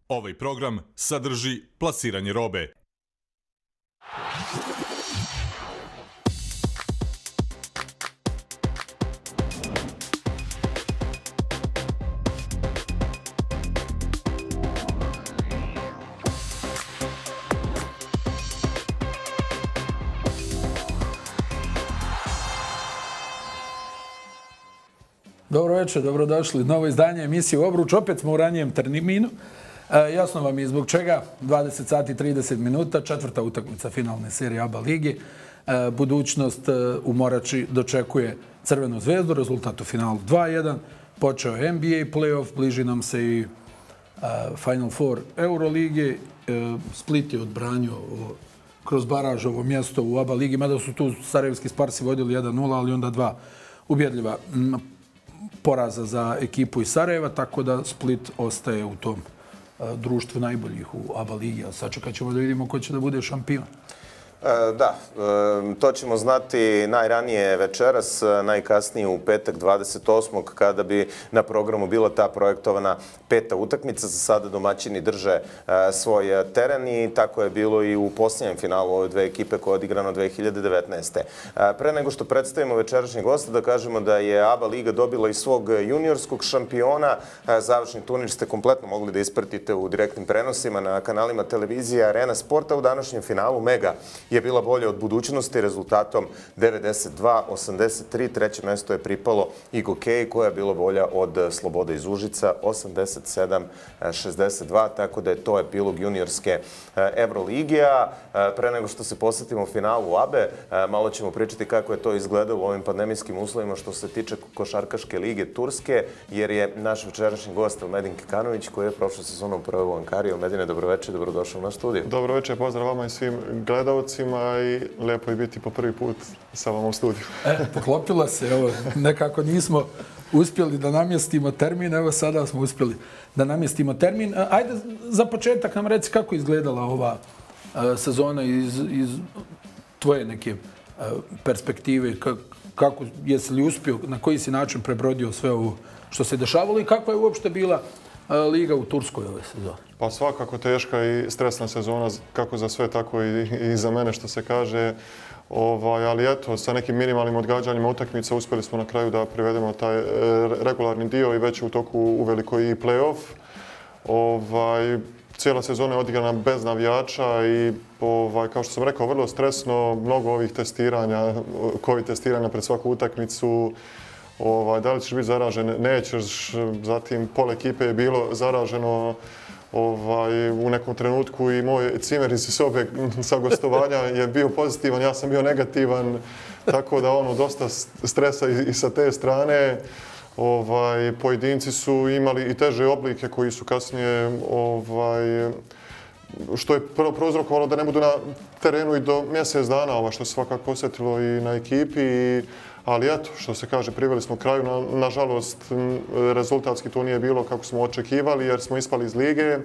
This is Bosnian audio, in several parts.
Ovaj program sadrži plasiranje robe. Dobro večer, dobrodošli. Novo izdanje emisije Obruč. Opet smo u ranijem terminu. Jasno vam je zbog čega. 20 sati 30 minuta, četvrta utakmica finalne serije ABA ligi. Budućnost u Morači dočekuje Crvenu zvezdu, rezultat u finalu 2-1. Počeo je NBA playoff, bliži nam se i Final Four Eurolige. Split je odbranio kroz baraž ovo mjesto u ABA ligi, mada su tu sarajevski Sparsi vodili 1-0, ali onda dva ubjedljiva poraza za ekipu iz Sarajeva, tako da Split ostaje u tom društvu najboljih u ABA ligi. Sačekat ćemo da vidimo ko će da bude šampion. Da, to ćemo znati najranije večeras, najkasnije u petak 28. kada bi na programu bila ta projektovana peta utakmica. Za sada domaćini drže svoj teren i tako je bilo i u posljednjem finalu ove dve ekipe koje je odigrano 2019. Pre nego što predstavimo večerašnjeg gosta, da kažemo da je ABA liga dobila i svog juniorskog šampiona. Završni turnir ste kompletno mogli da ispratite u direktnim prenosima na kanalima televizije Arena Sporta. U današnjem finalu Mega je bila bolja od Budućnosti rezultatom 92-83. Treće mesto je pripalo Igokej koja je bila bolja od Slobode iz Užica 87-62. Tako da je to epilog juniorske Evroligija. Pre nego što se posvetimo finalu ABE, malo ćemo pričati kako je to izgledalo u ovim pandemijskim uslovima što se tiče košarkaške lige Turske, jer je naš večerašnji gost Elmedin Kekanović koji je prošle sezonu proveo u Ankari. Elmedine, dobroveče, dobrodošao na studiju. Dobroveče, pozdrav vama i svim gledalcima i lijepo je biti po prvi put sa vama u studiju. Poklopilo se, evo, nekako nismo uspjeli da namjestimo termin, evo sada smo uspjeli da namjestimo termin. Ajde, za početak nam reci kako je izgledala ova sezona iz tvoje neke perspektive, kako jesi li uspio, na koji si način prebrodio sve ovo što se dešavalo i kakva je uopšte bila liga u Turskoj ove sezone? Pa svakako teška i stresna sezona, kako za sve, tako i za mene, što se kaže. Ali eto, sa nekim minimalnim odgađanjima utakmica uspjeli smo na kraju da privedemo taj regularni dio i već u toku uveliko i play-off. Cijela sezona je odigrana bez navijača i, kao što sam rekao, vrlo stresno, mnogo ovih testiranja, COVID testiranja pred svaku utakmicu. Da li ćeš biti zaražen? Nećeš. Zatim, pola ekipe je bilo zaraženo. U nekom trenutku i moj cimer iz sobe sa gostovanja je bio pozitivan, ja sam bio negativan, tako da dosta stresa i sa te strane. Pojedinci su imali i teže oblike koji su kasnije, što je prouzrokovalo da ne budu na terenu i do mjesec dana, što se svakako osjetilo i na ekipi. Ali eto, što se kaže, priveli smo kraju. Nažalost, rezultatski to nije bilo kako smo očekivali jer smo ispali iz lige.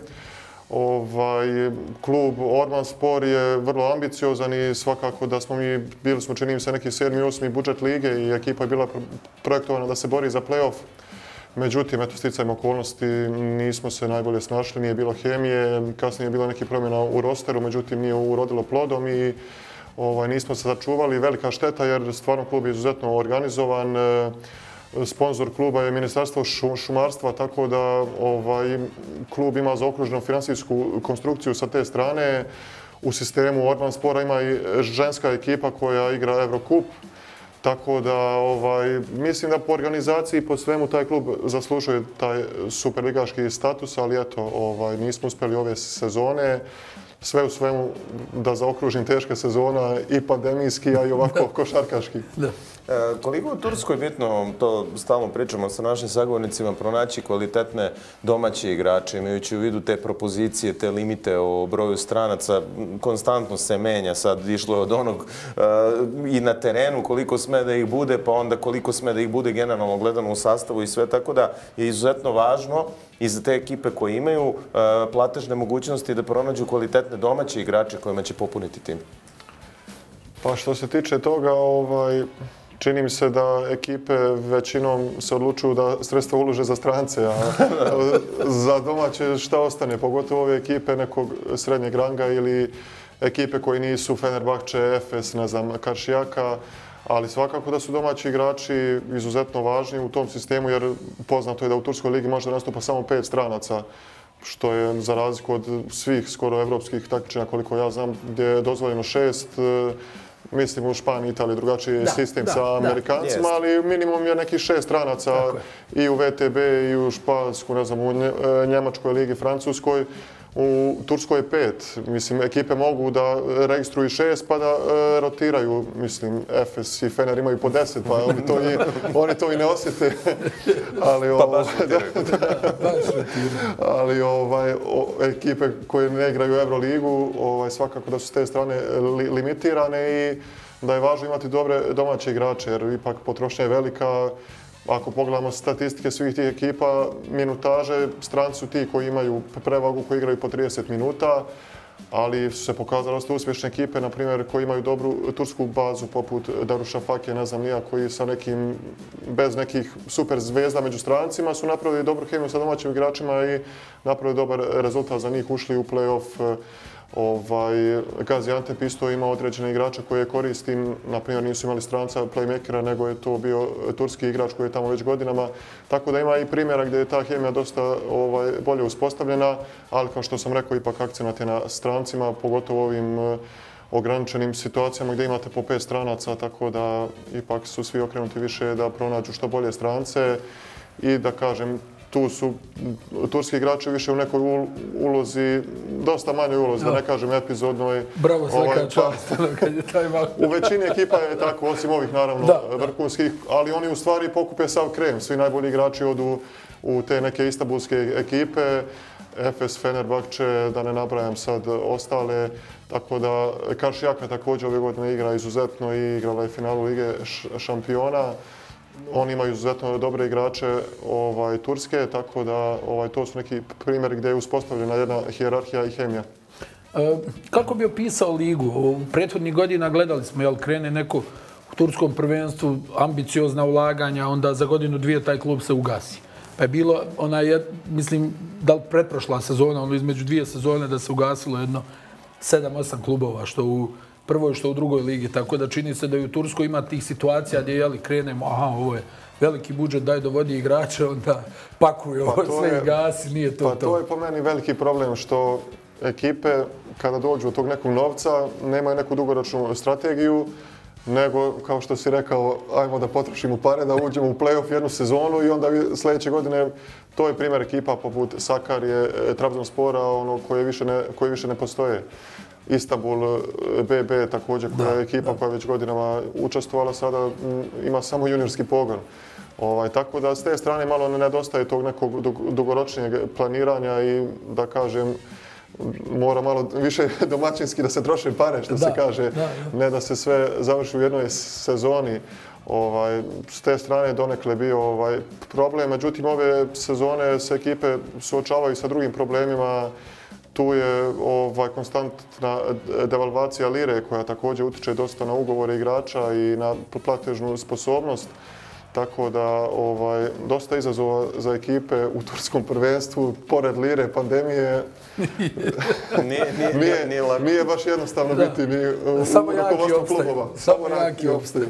Klub Ormanspor je vrlo ambiciozan i svakako da smo bili smo, čini mi se, neki 7. i 8. budžet lige i ekipa je bila projektovana da se bori za play-off. Međutim, eto, sticajem okolnosti nismo se najbolje snašli, nije bilo hemije, kasnije je bila neki promjena u rosteru, međutim nije urodilo plodom i nismo se sačuvali. Velika šteta jer stvarno klub je izuzetno organizovan. Sponzor kluba je Ministarstvo šumarstva, tako da klub ima zaokruženu finansijsku konstrukciju sa te strane. U sistemu Ormanspora ima i ženska ekipa koja igra Eurocup. Tako da mislim da po organizaciji i po svemu taj klub zaslužuje taj superligaški status, ali eto, nismo uspjeli ove sezone. Sve u svemu, da zaokružim, teška sezona i pandemijski, a i ovako košarkaški. Koliko u Turskoj bitno, to stalno pričamo sa našim sagovornicima, pronaći kvalitetne domaće igrače, imajući u vidu te propozicije, te limite o broju stranaca, konstantno se menja, sad išlo je od onog i na terenu koliko sme da ih bude, pa onda koliko sme da ih bude generalno gledano u sastavu i sve, tako da je izuzetno važno i za te ekipe koje imaju platežne mogućnosti da pronađu kvalitetne domaće igrače kojima će popuniti tim. Pa što se tiče toga, čini mi se da ekipe većinom se odlučuju da sredstva ulože za strance, a za domaće šta ostane, pogotovo ove ekipe nekog srednjeg ranga ili ekipe koji nisu Fenerbahče, Efes, ne znam, Karšijaka, ali svakako da su domaći igrači izuzetno važni u tom sistemu, jer poznato je da u Turskoj ligi može da nastupa samo 5 stranaca, što je za razliku od svih skoro evropskih takmičenja, koliko ja znam, gdje je dozvoljeno 6. Mislim u Španiji, Italiji drugačiji je sistem sa Amerikancima, ali minimum je nekih 6 stranaca i u VTB, i u Špansku, ne znam, u Njemačkoj ligi, Francuskoj. U Turskoj je 5. Mislim, ekipe mogu da registruju 6 pa da rotiraju. Mislim, Efes i Fener imaju po 10, pa oni to i ne osjete. Pa baš ali ekipe koje ne igraju Euroligu, svakako da su s te strane limitirane i da je važno imati dobre domaće igrače, jer ipak potrošnja je velika. Ako pogledamo statistike svih tih ekipa, minutaže, stranci su ti koji imaju prevagu, koji igraju po 30 minuta, ali su se pokazali dosta uspješne ekipe, na primjer, koji imaju dobru tursku bazu, poput Darüşşafake, ne znam nija, koji sa nekim, bez nekih super zvezda među strancima, su napravili dobru hemiju sa domaćim igračima i napravili dobar rezultat za njih, ušli u play-off. Gaziantep isto ima određene igrače koje koristim, na primjer nisu imali stranca playmakera, nego je to bio turski igrač koji je tamo već godinama. Tako da ima i primjera gdje je ta hemija dosta bolje uspostavljena, ali kao što sam rekao, ipak akcenat je na strancima, pogotovo ovim ograničenim situacijama gdje imate po 5 stranaca, tako da ipak su svi okrenuti više da pronađu što bolje strance i da kažem, tu su turski igrači više u nekoj ulozi, dosta manjoj ulozi, da ne kažem epizodnoj. Bravo, svaka čast. U većini ekipa je tako, osim ovih naravno vrhunskih, ali oni u stvari pokupe sav krem. Svi najbolji igrači odu u te neke istanbulske ekipe, Efes, Fenerbahče, da ne nabrajam sad ostale. Tako da Karšijaka također ove godine igra izuzetno i igrala je finalu Lige šampiona. Oni imaju izuzetno dobre igrače Turske, tako da to su neki primjeri gdje je uspostavljena jedna hijerarhija i hemija. Kako bi opisao ligu? U prethodnih godina gledali smo, jel krene neko u turskom prvenstvu, ambiciozna ulaganja, onda za godinu dvije taj klub se ugasi. Pa je bilo, mislim, da li pretprošla sezona, između 2 sezone da se ugasilo jedno 7-8 klubova, što u prvoj, što u drugoj ligi, tako da čini se da i u Turskoj ima tih situacija gdje krenemo, ovo je veliki budžet, daj dovodi igrače, onda pakuju sve i gasi, nije to to. Pa to je po meni veliki problem što ekipe kada dođu od tog nekog novca nemaju neku dugoročnu strategiju, nego, kao što si rekao, ajmo da potrošimo pare, da uđemo u play-off jednu sezonu i onda sljedeće godine, to je primjer ekipa poput Sakarije, Trabzonspora, koje više ne postoje. Istanbul, BB također, koja je ekipa koja već godinama učestvovala, sada ima samo juniorski pogon. Tako da s te strane malo nedostaje tog nekog dugoročnijeg planiranja i da kažem, mora malo više domaćinski da se troše pare, što se kaže, ne da se sve završi u jednoj sezoni. S te strane donekle bio problem, međutim ove sezone se ekipe suočavaju sa drugim problemima. Tu je konstantna devalvacija lire koja također utiče dosta na ugovore igrača i na platežnu sposobnost. Tako da dosta izazova za ekipe u turskom prvenstvu, pored lire, pandemije. Nije baš jednostavno biti u rukovodstvu klubova. Samo jaki opstaju.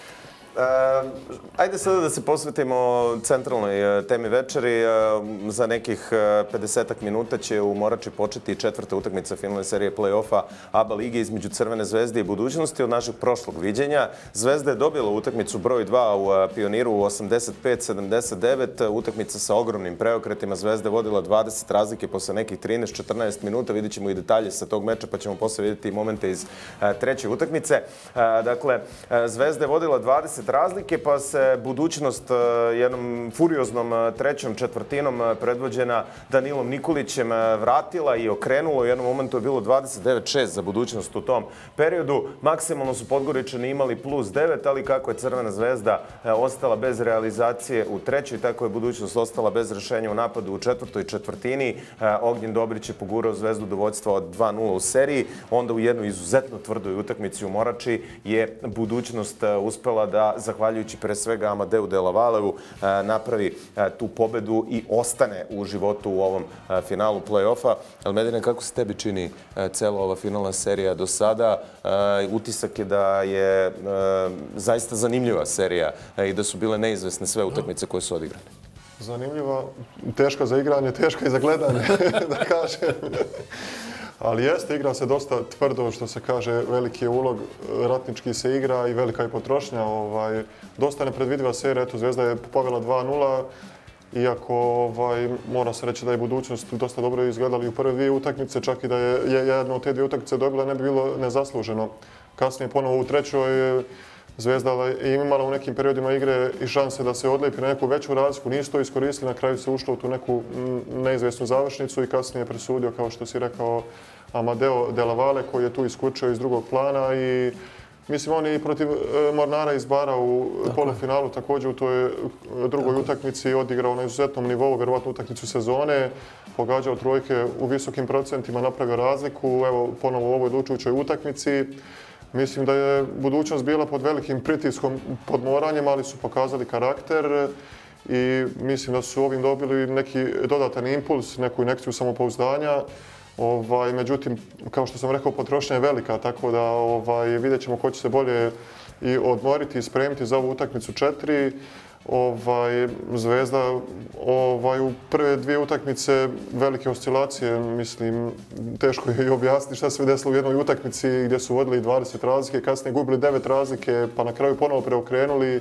Ajde sada da se posvetimo centralnoj temi večeri. Za nekih 50 minuta će u Morači početi 4. utakmica finalne serije play-offa ABA lige između Crvene zvezde i Budućnosti od našeg prošlog viđenja. Zvezda je dobila utakmicu broj 2 u Pioniru u 85-79. Utakmica sa ogromnim preokretima. Zvezda je vodila 20 razlike posle nekih 13-14 minuta. Vidjet ćemo i detalje sa tog meča, pa ćemo posle vidjeti i momente iz treće utakmice. Dakle, Zvezda je vodila 20 razlike, pa se Budućnost jednom furioznom trećom četvrtinom predvođena Danilom Nikolićem vratila i okrenula. U jednom momentu je bilo 29-6 za Budućnost u tom periodu. Maksimalno su Podgoričani imali plus 9, ali kako je Crvena zvezda ostala bez realizacije u trećoj, tako je Budućnost ostala bez rješenja u napadu u četvrtoj četvrtini. Ognjen Dobrić je pogurao Zvezdu do vođstva od 2-0 u seriji. Onda u jednoj izuzetno tvrdoj utakmici u Morači je Budućnost uspela da zahvaljujući pre svega Amadeu Delavaleu, napravi tu pobedu i ostane u životu u ovom finalu play-offa. Almedine, kako se tebi čini cela ova finalna serija do sada? Utisak je da je zaista zanimljiva serija i da su bile neizvesne sve utakmice koje su odigrane. Zanimljiva, teška za igranje, teška i za gledanje, da kažem. Ali jeste, igra se dosta tvrdo, što se kaže, veliki je ulog, ratnički se igra i velika je potrošnja. Dosta nepredvidiva serija, eto, Zvezda je povela 2-0, iako mora se reći da je budućnost dosta dobro izgledali u prve dvije utakmice, čak i da je jedna od te dvije utakmice dobila, ne bi bilo nezasluženo. Kasnije ponovo u trećoj Zvezda je imala u nekim periodima igre i šanse da se odlepi na neku veću razliku. Nisu to iskoristili, na kraju se ušlo u tu neku neizvjesnu završnicu i kasnije je presudio, kao što si rekao, Amadeo Delavaleu, koji je tu iskučio iz drugog plana i mislim, on je i protiv Mornara iz Bara u polufinalu, također u toj drugoj utakmici odigrao na izuzetnom nivou, vjerovatno utakmicu sezone, pogađao trojke u visokim procentima, napravio razliku, evo ponovo u ovoj odlučujućoj utakmici. Mislim da je budućnost bila pod velikim pritiskom, pod moranjem, ali su pokazali karakter i mislim da su ovim dobili neki dodatan impuls, neku injekciju samopouzdanja. Međutim, kao što sam rekao, potrošnja je velika, tako da vidjet ćemo ko će se bolje i odmoriti i spremiti za ovu utakmicu 4. Zvezda u prve dvije utakmice velike oscilacije, mislim, teško je i objasniti šta se desilo u jednoj utakmici gdje su vodili 20 razlike, kasnije gubili 9 razlike, pa na kraju ponovo preokrenuli.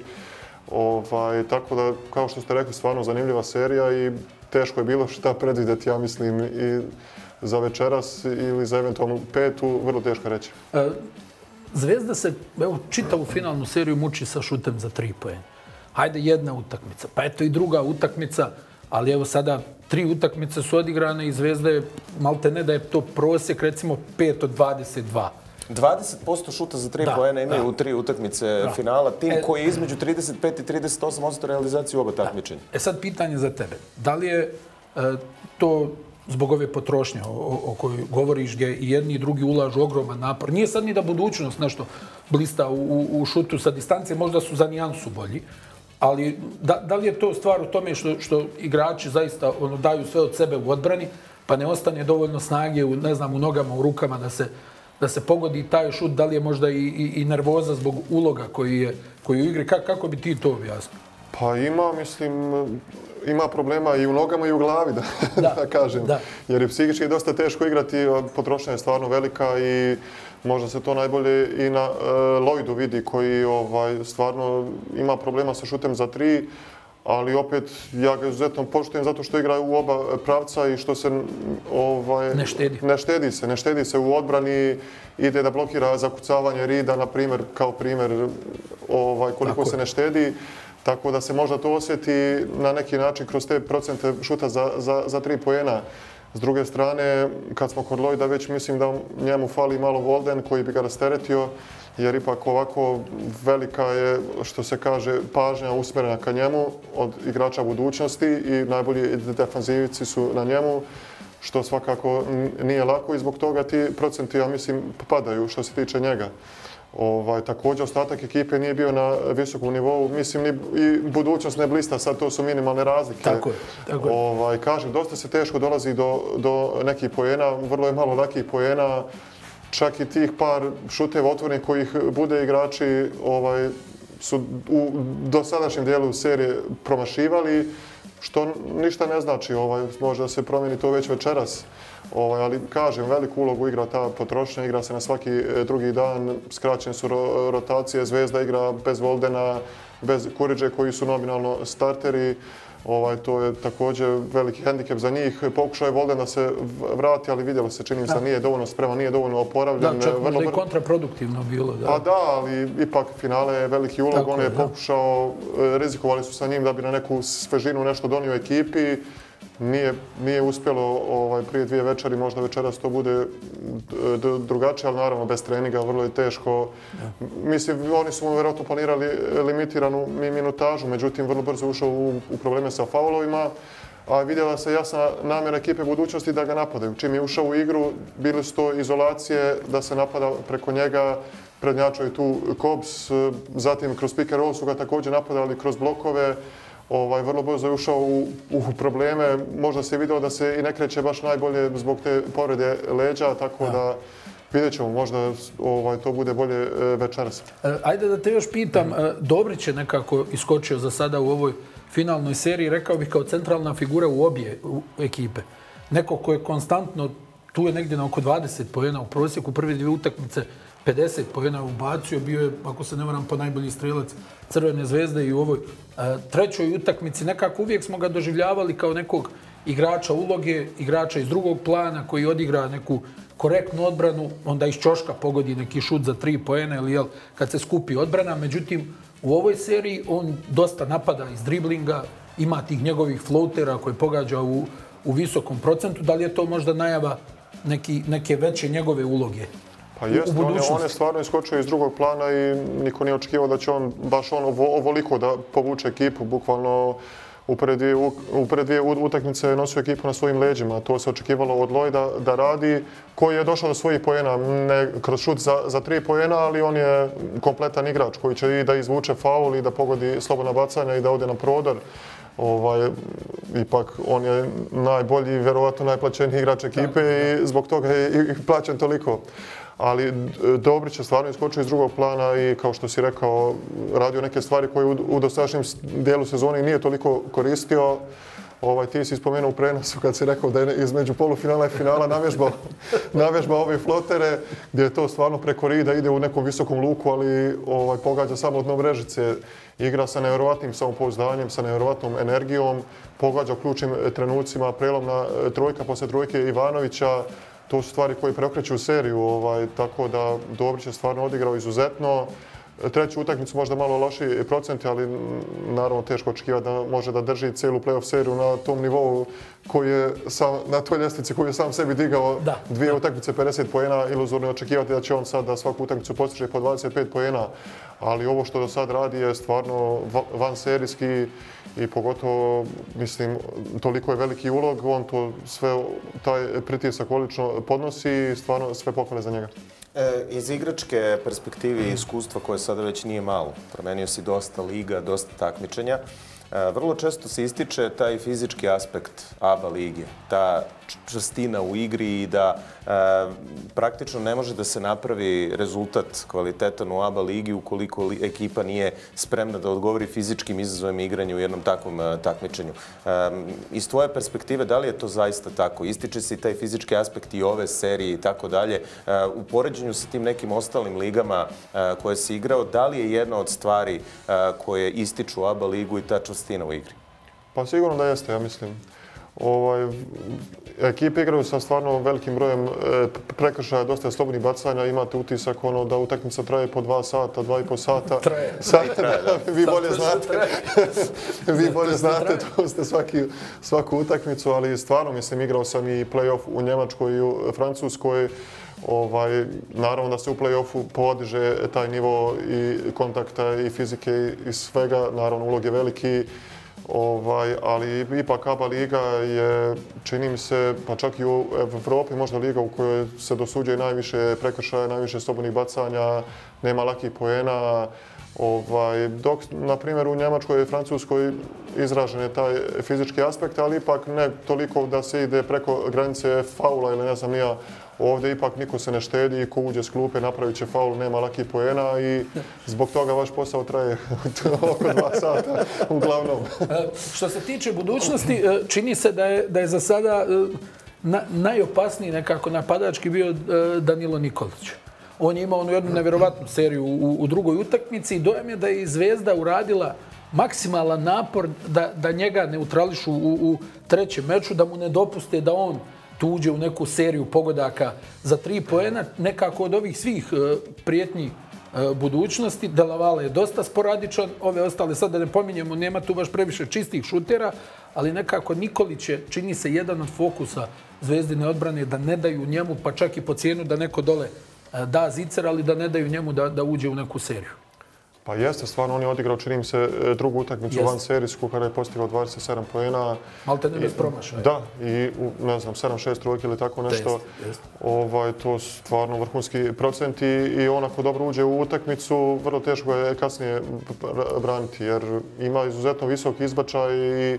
Tako da, kao što ste rekli, stvarno zanimljiva serija i teško je bilo šta predvidjeti, ja mislim, i za večeras ili za eventualnu petu, vrlo teško reći. Zvezda se, evo, čitavu finalnu seriju muči sa šutem za 3 poena. Hajde jedna utakmica, pa eto i druga utakmica, ali evo sada 3 utakmice su odigrane i Zvezda je, malte ne da je to prosjek, recimo 5 od 22. 20% šuta za 3 poena imaju u 3 utakmice finala. Tim koji je između 35 i 38% realizaciju oba takmičenja. Sad pitanje za tebe. Da li je to zbog ove potrošnje o kojoj govoriš, gdje i jedni i drugi ulažu ogroman napor? Nije sad ni da budućnost nešto blista u šutu sa distancije, možda su za nijansu bolji, ali da li je to stvar u tome što igrači zaista daju sve od sebe u odbrani, pa ne ostane dovoljno snage u nogama, u rukama da se pogodi taj šut? Da li je možda i nervoza zbog uloga koji je u igri? Kako bi ti to objasnio? Pa ima problema i u nogama i u glavi, da kažem. Jer je psihički dosta teško igrati, potrošnja je stvarno velika i možda se to najbolje i na Lloydu vidi, koji stvarno ima problema sa šutem za 3, ali opet ja ga izuzetno poštujem zato što igra u oba pravca i što se ne štedi se u odbrani, ide da blokira zakucavanje Rida, na primjer, kao primjer koliko se ne štedi. Tako da se možda to osjeti na neki način kroz te procente šuta za 3 poena. S druge strane, kad smo kod Lloyda, već mislim da njemu fali malo Walden koji bi ga rasteretio, jer ipak ovako velika je, što se kaže, pažnja usmjerena ka njemu od igrača budućnosti i najbolji defanzivici su na njemu, što svakako nije lako i zbog toga ti procenti, ja mislim, padaju što se tiče njega. Također, ostatak ekipe nije bio na visokom nivou. Mislim, i budućnost ne blista, sad to su minimalne razlike. Tako je. Kažem, dosta se teško dolazi do nekih poena, vrlo je malo lakih poena. Čak i tih par šuteva otvorenih kojih bude igrači su u dosadašnjem dijelu serije promašivali, što ništa ne znači. Može da se promijeni to već večeras. Ali kažem, veliku ulogu igra ta potrošnja, igra se na svaki drugi dan, skraćene su rotacije, Zvezda igra bez Voldena, bez Kuriđe koji su nominalno starteri. To je također veliki hendikep za njih. Pokušao je Volden da se vrati, ali vidjelo se, čini mi se da nije dovoljno spreman, nije dovoljno oporavljen. Da, čak možda i kontraproduktivno bilo. Pa da, ali ipak finale je veliki ulog. On je pokušao, rizikovali su sa njim da bi na neku svežinu nešto donio ekipi. Nije uspjelo prije 2 večeri, možda večeras to bude drugačije, ali naravno bez treninga vrlo je teško. Mislim, oni su mu vjerojatno planirali limitiranu minutažu, međutim vrlo brzo ušao u probleme sa faulovima, a vidjela se jasna namjera ekipe budućnosti da ga napadaju. Čim je ušao u igru, bili su to izolacije da se napada preko njega, prednjačio je tu Kobs, zatim kroz pick and roll su ga također napadali kroz blokove. Vrlo brzo je ušao u probleme, možda se je vidio da se i ne kreće baš najbolje zbog te povrede leđa, tako da vidjet ćemo, možda to bude bolje večeras. Ajde da te još pitam, Dobrić je nekako iskočio za sada u ovoj finalnoj seriji, rekao bih kao centralna figura u obje ekipe. Neko ko je konstantno, tu je negdje na oko 20 poena u prosjeku, prve dvije utakmice 50 poena ubacio, bio je, ako se ne varam, po najbolji strelac Crvene zvezde i u ovoj trećoj utakmici. Nekako uvijek smo ga doživljavali kao nekog igrača uloge, igrača iz drugog plana koji odigra neku korektnu odbranu, onda iz ćoška pogodi neki šut za 3 poena ili kad se skupi odbrana. Međutim, u ovoj seriji on dosta napada iz driblinga, ima tih njegovih floatera koje pogađa u visokom procentu. Da li je to možda najava neke veće njegove uloge? Pa jeste, on je stvarno iskočio iz drugog plana i niko nije očekivao da će on baš ovoliko da povuče ekipu. Bukvalno u prve dvije utakmice je nosio ekipu na svojim leđima. To se očekivalo od Lloyda da radi, koji je došao do svojih poena, ne kroz šut za 3 poena, ali on je kompletan igrač koji će i da izvuče faul i da pogodi slobodna bacanja i da ode na prodor. Ipak on je najbolji, vjerovatno najplaćeniji igrač ekipe i zbog toga je i plaćen toliko. Ali Dobrić je stvarno iskočio iz drugog plana i, kao što si rekao, radio neke stvari koje u dosadašnjem dijelu sezoni nije toliko koristio. Ti si spomenuo u prenosu kad si rekao da je između polufinala i finala navježbao ove flotere, gdje je to stvarno preko rida, ide u nekom visokom luku, ali pogađa samo od dno mrežice. Igra sa nevjerovatnim samopouzdanjem, sa nevjerovatnom energijom, pogađa u ključnim trenucima, prelomna trojka poslije trojke Ivanovića. To su stvari koje preokreću seriju, tako da Dobrić je stvarno odigrao izuzetno. Treću utakmicu možda malo lošiji procenti, ali naravno teško očekivati da može da drži cijelu play-off seriju na tom nivou na toj ljestvici koju je sam sebi digao. Dvije utakmice 50 poena, iluzorno je očekivati da će on sad da svaku utakmicu postiže po 25 poena, ali ovo što do sad radi je stvarno vanserijski i pogotovo, mislim, toliko je veliki ulog, on to sve, taj pritisak odlično podnosi i stvarno sve pohvale za njega. Iz igračke perspektive i iskustva koje sada već nije malo, promenio si dosta liga, dosta takmičenja, vrlo često se ističe taj fizički aspekt ABA lige, ta čvrstina u igri i da praktično ne može da se napravi rezultat kvalitetan u ABA ligi ukoliko ekipa nije spremna da odgovori fizičkim izazovima igranja u jednom takvom takmičenju. Iz tvoje perspektive, da li je to zaista tako? Ističe se i taj fizički aspekt i ove serije i tako dalje. U poređenju sa tim nekim ostalim ligama koje si igrao, da li je jedna od stvari koje ističu ABA ligu i ta čvrstina u igri? Pa sigurno da jeste, ja mislim. Ekipe igraju sa stvarno velikim brojem prekršaja, dosta je slobodnih bacanja, imate utisak da utakmica traje po 2 sata, 2,5 sata. Traje. Vi bolje znate, to ste svaku utakmicu, ali stvarno, mislim, igrao sam i play-off u Njemačkoj i u Francuskoj. Naravno da se u play-offu podiže taj nivo i kontakta i fizike i svega, naravno ulog je veliki. Ali ipak ABA liga je, čini mi se, pa čak i u Evropi možda liga u kojoj se dosuđuje najviše prekršaja, najviše slobodnih bacanja, nema lakih poena. Dok, na primjer, u Njemačkoj i Francuskoj izražen je taj fizički aspekt, ali ipak ne toliko da se ide preko granice faula ili ne znam nija. Ovdje ipak niko se ne štedi i ko uđe s klupe napravit će faul, nema lakih poena i zbog toga vaš posao traje oko 2 sata uglavnom. Što se tiče budućnosti, čini se da je za sada najopasniji nekako napadački bio Danilo Nikolić. On je imao jednu nevjerovatnu seriju u drugoj utakmici i dojam je da je Zvezda uradila maksimalan napor da njega neutrališu u trećem meču, da mu ne dopuste da on uđe u neku seriju pogodaka za 3 poena. Nekako od ovih svih prijetnji budućnosti, Delavala je dosta sporadičan, ove ostale sad da ne pominjemo, nema tu baš previše čistih šutera, ali nekako Nikolić je, čini se, jedan od fokusa Zvezdine odbrane da ne daju njemu, pa čak i po cijenu da neko dole da zicer, ali da ne daju njemu da uđe u neku seriju. Pa jeste, stvarno on je odigrao, čini mi se, drugu utakmicu van serijsku kada je postigao 27 poena. Malte ne bez promašaja. Da, i ne znam, 7-6 trojke ili tako nešto. To su stvarno vrhunski procenti i on ako dobro uđe u utakmicu, vrlo teško je kasnije braniti jer ima izuzetno visok izbačaj i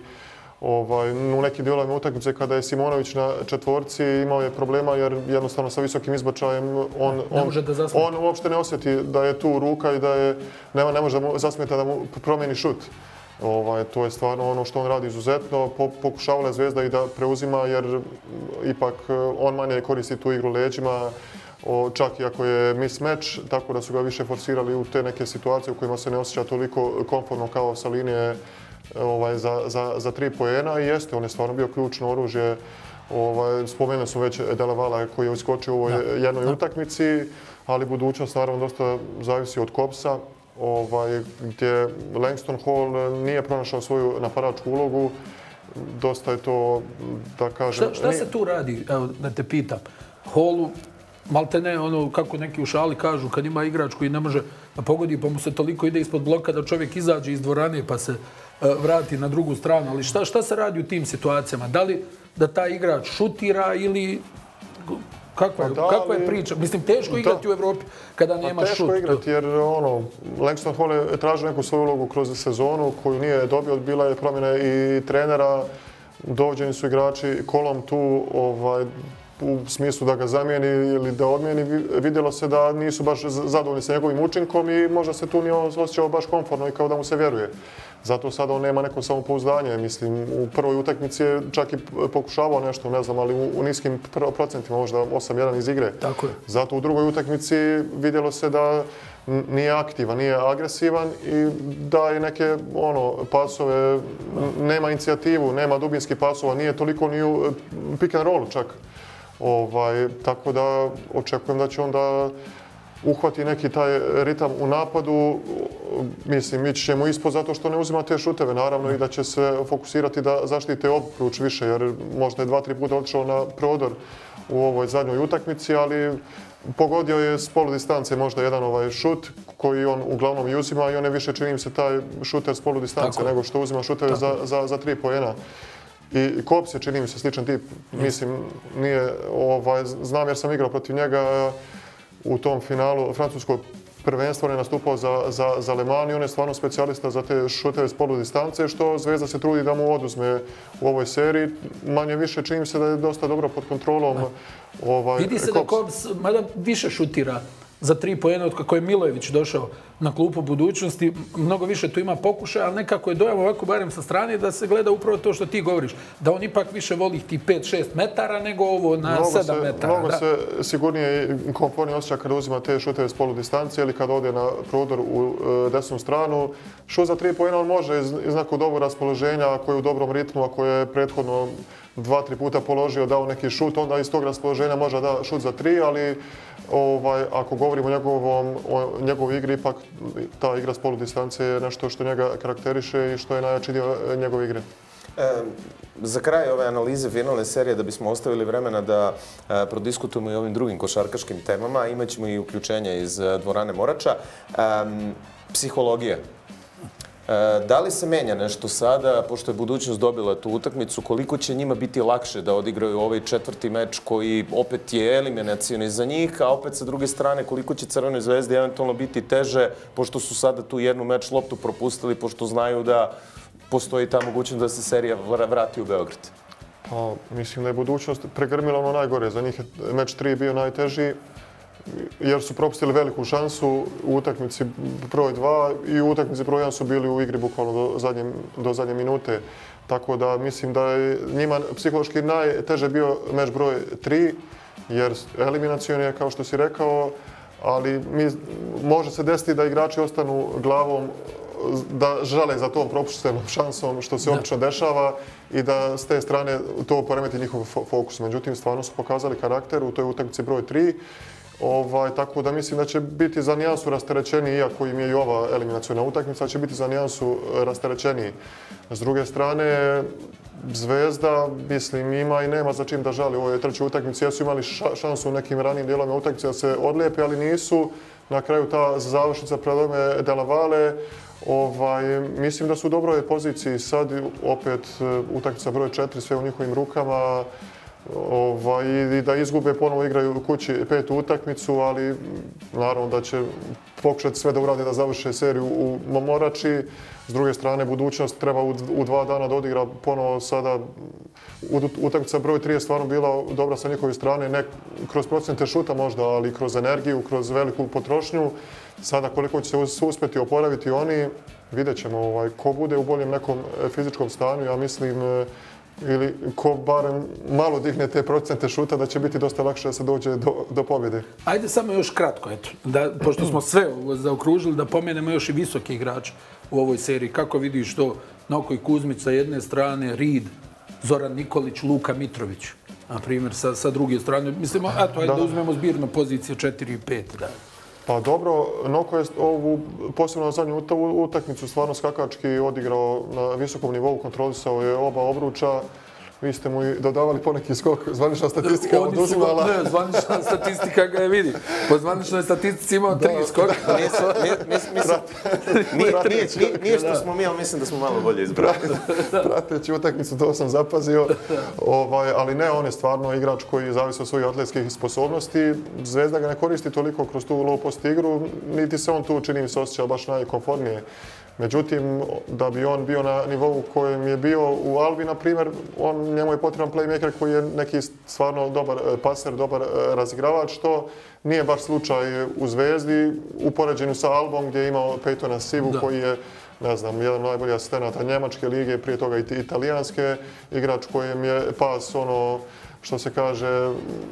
u nekim dijelovima utakmice kada je Simonović na četvorci imao je problema jer jednostavno sa visokim izbačajem on uopšte ne osjeti da je tu ruka i da ne može da mu zasmeta da mu promijeni šut. To je stvarno ono što on radi izuzetno. Pokušavala je Zvezda i da preuzima jer ipak on manje koristi tu igru leđima, čak i ako je mismatch, tako da su ga više forsirali u te neke situacije u kojima se ne osjeća toliko komfortno kao sa linije za 3 poena i jeste, on je stvarno bio ključno oružje. Spomenuo sam već Delavala koji je uskočio u ovoj jednoj utakmici, ali budućnost naravno dosta zavisi od Cobbsa, gdje Langston Hall nije pronašao svoju napadačku ulogu. Dosta je to, da kažem... Šta se tu radi, evo da te pitam? Hallu, malte ne, ono kako neki u šali kažu, kad ima igrač koji ne može da pogodi pa mu se toliko ide ispod bloka da čovjek izađe iz dvorane pa se vrati na drugu stranu. Ali šta se radi u tim situacijama? Da li da taj igrač šutira ili... Kakva je priča? Mislim, teško igrati u Evropi kada nema šut. Teško igrati jer Langston Hall je tražio neku svoju ulogu kroz sezonu koju nije dobio. Bila je promjena i trenera. Dovođeni su igrači kolom tu u smislu da ga zamijeni ili da odmijeni. Vidjelo se da nisu baš zadovoljni sa njegovim učinkom i možda se tu nije osjećao baš komfortno i kao da mu se vjeruje. Zato sada on nema neko samopouzdanje. Mislim, u prvoj utakmici je čak i pokušavao nešto, ne znam, ali u niskim procentima, možda 8-1 iz igre. Tako je. Zato u drugoj utakmici vidjelo se da nije aktivan, nije agresivan i daje neke pasove, nema inicijativu, nema dubinskih pasova, nije toliko ni u pick and rollu čak. Tako da očekujem da će onda uhvati neki taj ritam u napadu. Mislim, ići će mu ispod zato što ne uzima te šuteve, naravno, i da će se fokusirati da zaštite obruč više, jer možda je 2-3 puta otišao na prodor u ovoj zadnjoj utakmici, ali pogodio je s polu distance možda jedan šut koji on uglavnom i uzima i on je više, čini mi se, taj šuter s polu distance nego što uzima šuteve za 3 poena. I Cobbs je, čini mi se, sličan tip. Mislim, nije, znam jer sam igrao protiv njega u tom finalu francuskog prvenstva. On je nastupao za Le Mans i on je stvarno specijalista za te šuteve s polu distance, što Zvezda se trudi da mu oduzme u ovoj seriji. Manje više, čini mi se da je dosta dobro pod kontrolom. Vidi se da Cobbs mada više šutira za 3 poena od kako je Milojević došao na klupu budućnosti. Mnogo više tu ima pokušaja, ali nekako je dojam ovako, barem sa strane, da se gleda upravo to što ti govoriš. Da on ipak više voli ti 5-6 metara nego ovo na 7 metara. Mnogo se sigurnije i komfortnije osjeća kada uzima te šuteve s polu distance ili kada ode na prodor u desnu stranu. Šut za 3 poena on može iz nekog dobrog raspoloženja, ako je u dobrom ritmu, ako je prethodno 2-3 puta položio, dao neki šut, onda iz tog raspoloženja može da šut za 3, ali ako govorimo o njegovoj igri, ipak ta igra s polu distance je nešto što njega karakteriše i što je najjači dio njegove igre. Za kraj ove analize finalne serije, da bismo ostavili vremena da prodiskutujemo i ovim drugim košarkaškim temama, imat ćemo i uključenje iz dvorane Morača. Psihologija. Da li se menja nešto sada, pošto je budućnost dobila tu utakmicu, koliko će njima biti lakše da odigraju ovaj 4. meč koji opet je eliminacioni za njih, a opet sa druge strane koliko će Crvenoj Zvezdi eventualno biti teže, pošto su sada tu jednu meč loptu propustili, pošto znaju da postoji ta mogućnost da se serija vrati u Beograd? Pa, mislim da je budućnost pregrmila ono najgore. Za njih je meč 3 bio najteži, jer su propustili veliku šansu u utakmici broj 2 i u utakmici broj 1 su bili u igri bukvalno do zadnje minute. Tako da mislim da je njima psihološki najteže bio meč broj 3, jer eliminacion je, kao što si rekao, ali može se desiti da igrači ostanu glavom, da žale za tom propuštenom šansom, što se obično dešava, i da s te strane to poremeti njihov fokus. Međutim, stvarno su pokazali karakter u toj utakmici broj 3 Tako da mislim da će biti za nijansu rasterećeniji, iako im je i ova eliminaciona utakmica, će biti za nijansu rasterećeniji. S druge strane, Zvezda, mislim, ima i nema za čim da žali u ovoj trećoj utakmici. Jesu imali šansu u nekim ranijim dijelovima utakmice da se odlijepe, ali nisu. Na kraju ta završnica pred ove Della Valle. Mislim da su u dobroj poziciji sad, opet utakmica broj 4, sve u njihovim rukama. I da izgube, ponovo igraju u kući 5. utakmicu, ali naravno da će pokušati sve da urade da završe seriju u Morači. S druge strane, budućnost treba u 2 dana da odigra ponovo sada. Utakmica broj 3 je stvarno bila dobra sa njihove strane, ne kroz procente šuta možda, ali kroz energiju, kroz veliku potrošnju. Sada koliko će se uspjeti oporaviti oni, vidjet ćemo ko bude u boljem nekom fizičkom stanju. Ja mislim, ili ko barem malo digne te procente šuta, da će biti dosta lakše da se dođe do pobjede. Ajde samo još kratko, pošto smo sve zaokružili, da pomenemo još i visoki igrač u ovoj seriji. Kako vidiš to? Nokoj Kuzmić sa jedne strane, Reed, Zoran Nikolić, Luka Mitrović, na primjer, sa druge strane. Mislimo, ajde da uzmemo zbirno pozicije 4 i 5. Pa dobro, Noko je ovu posebno na zadnju utakmicu stvarno skakački odigrao na visokom nivou, kontrolisao je oba obruča. Vi ste mu i dodavali poneki skok, zvanična statistika oduzimala. Ne, zvanična statistika ga je vidi. Po zvaničnoj statistici imao 3 skoka. Nije što smo mi, ali mislim da smo malo bolje izbrali. Prateći utakmicu, to sam zapazio. Ali ne, on je stvarno igrač koji zavisi od svojih atletskih sposobnosti. Zvezda ga ne koristi toliko kroz tu low post igru, niti se on tu, čini mi se, osjeća baš najkomfortnije. Međutim, da bi on bio na nivou kojem je bio u Albi, na primjer, njemu je potreban playmaker koji je neki stvarno dobar paser, dobar razigravač, što nije baš slučaj u Zvezdi, u poređenju sa Albom gdje je imao Peytona Sivu koji je, ne znam, jedan od najboljih asistenata Njemačke lige, prije toga i italijanske, igrač kojem je pas što se kaže,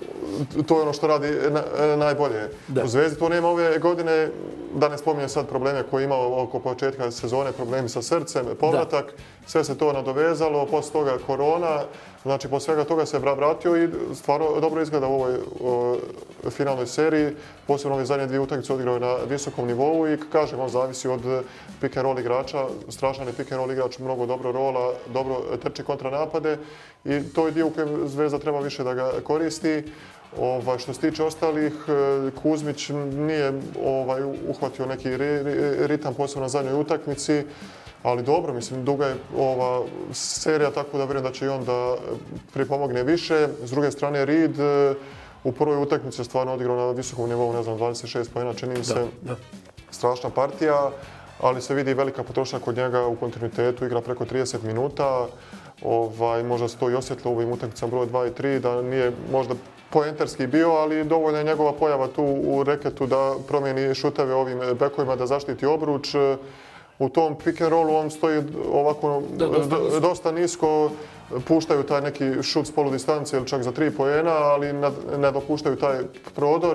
to je ono što radi najbolje. U Zvezdi to nema ove godine, da ne spominjem sad probleme koje je imao oko početka sezone, problemi sa srcem, povratak, sve se to nadovezalo, poslije toga korona, znači poslije svega toga se vratio i stvarno dobro izgleda u ovoj finalnoj seriji, posebno ove zadnje 2 utakmice odigrao je na visokom nivou i kažem, on zavisi od pick and roll igrača, strašan je pick and roll igrač, mnogo dobro rola, dobro trči kontranapade i to je dio u kojem Zvezda treba više da ga koristi. Što se tiče ostalih, Kuzmić nije uhvatio neki ritam, posebno na zadnjoj utakmici, ali dobro, mislim, duga je ova serija, tako da vjerujem da će i on da pripomogne više. S druge strane, Reed u prvoj utakmici je stvarno odigrao na visokom nivou, ne znam, 26 poena, čini mi se strašna partija, ali se vidi velika potrošnja kod njega u kontinuitetu, igra preko 30 minuta. Možda se to i osjetilo u ovim utakmicama broj 2 i 3, da nije možda poenterski bio, ali dovoljna je njegova pojava tu u reketu da promijeni šuteve ovim bekovima, da zaštiti obruč. U tom pick and rollu on stoji ovako dosta nisko, puštaju taj neki šut s poludistance ili čak za 3 poena, ali ne dopuštaju taj prodor.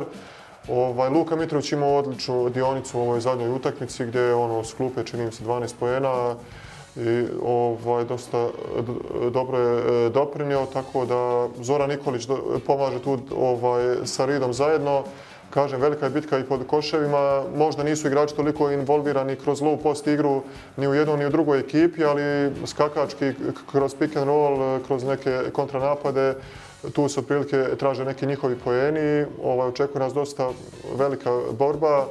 Luka Mitrović imao odličnu dionicu u ovoj zadnjoj utakmici gdje je s klupe, čini mi se, 12 poena i dosta dobro je doprinio, tako da Zoran Nikolić pomaže tu sa Reedom zajedno. Kažem, velika je bitka i pod koševima. Možda nisu igrači toliko involvirani kroz low post igru ni u jednoj ni u drugoj ekipi, ali skakački kroz pick and roll, kroz neke kontranapade, tu se otprilike traže neki njihovi poeni. Očekuje nas dosta velika borba.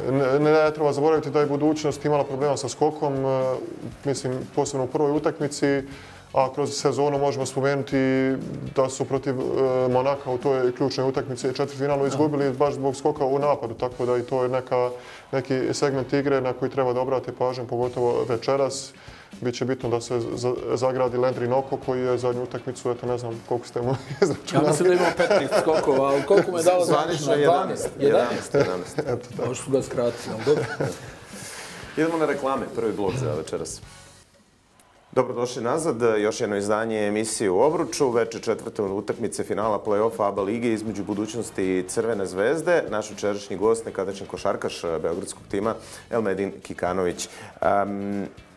Ne treba zaboraviti da je budućnost imala problema sa skokom, mislim, posebno u prvoj utakmici. A kroz sezonu možemo spomenuti da su protiv Monaka u toj ključnoj utakmici četvrtfinalu izgubili baš zbog skoka u napadu, tako da i to je neki segment igre na koji treba da obrate pažnju, pogotovo večeras. Biće bitno da se zagradi Landry Noko koji je zadnju utakmicu, eto ne znam koliko ste mu izračunali. Ja mislim da imao 15 skokova, ali koliko mu je dalo zvanično? 11. Možda su ga skratili, ali dobro. Idemo na reklame, prvi blok za večeras. Dobrodošli nazad, još jedno izdanje emisije u Obruču, večer 4. utakmice finala play-offa ABA lige između budućnosti i Crvene zvezde. Naš večerašnji gost, nekadašnji košarkaš beogradskog tima, Elmedin Kikanović.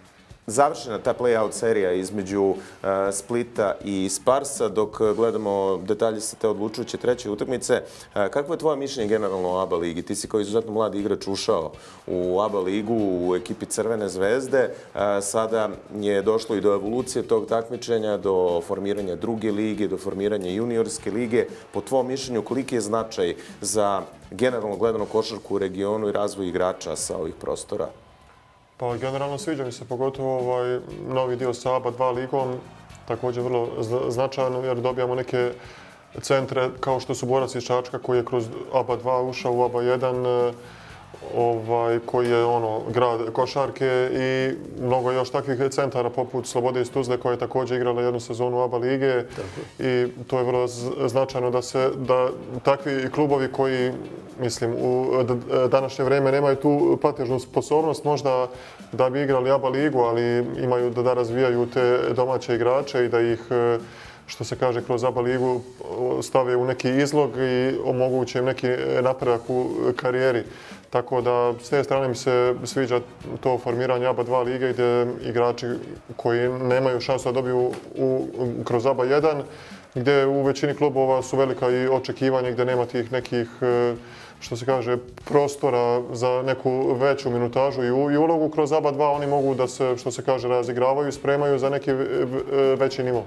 završena ta play-out serija između Splita i Sparsa, dok gledamo detalje sa te odlučujuće treće utakmice. Kakvo je tvoje mišljenje generalno o ABA ligi? Ti si kao izuzetno mladi igrač ušao u ABA ligu u ekipi Crvene zvezde. Sada je došlo i do evolucije tog takmičenja, do formiranja druge lige, do formiranja juniorske lige. Po tvom mišljenju, koliki je značaj za generalno gledano košarku u regionu i razvoj igrača sa ovih prostora? Pa generalno sviđa mi se pogotovo ovaj novi dio sa ABA 2 ligom, također vrlo značajno jer dobijamo neke centre kao što su Borac iz Čačka koji je kroz ABA 2 ušao u ABA 1, koji je grad košarke i mnogo još takvih centara poput Slobode iz Tuzle koja je također igrala jednu sezonu ABA lige i to je vrlo značajno da takvi klubovi koji, mislim, u današnje vrijeme nemaju tu platežnu sposobnost možda da bi igrali ABA ligu, ali imaju da razvijaju te domaće igrače i da ih, što se kaže, kroz ABA ligu stave u neki izlog i omoguće im neki napredak u karijeri. Tako da s te strane mi se sviđa to formiranje ABA 2 lige gdje igrači koji nemaju šansu da dobiju kroz ABA 1, gdje u većini klubova su velika i očekivanja gdje nema tih nekih, što se kaže, prostora za neku veću minutažu i ulogu. Kroz ABA 2 oni mogu da se, što se kaže, razigravaju i spremaju za neki veći nivo.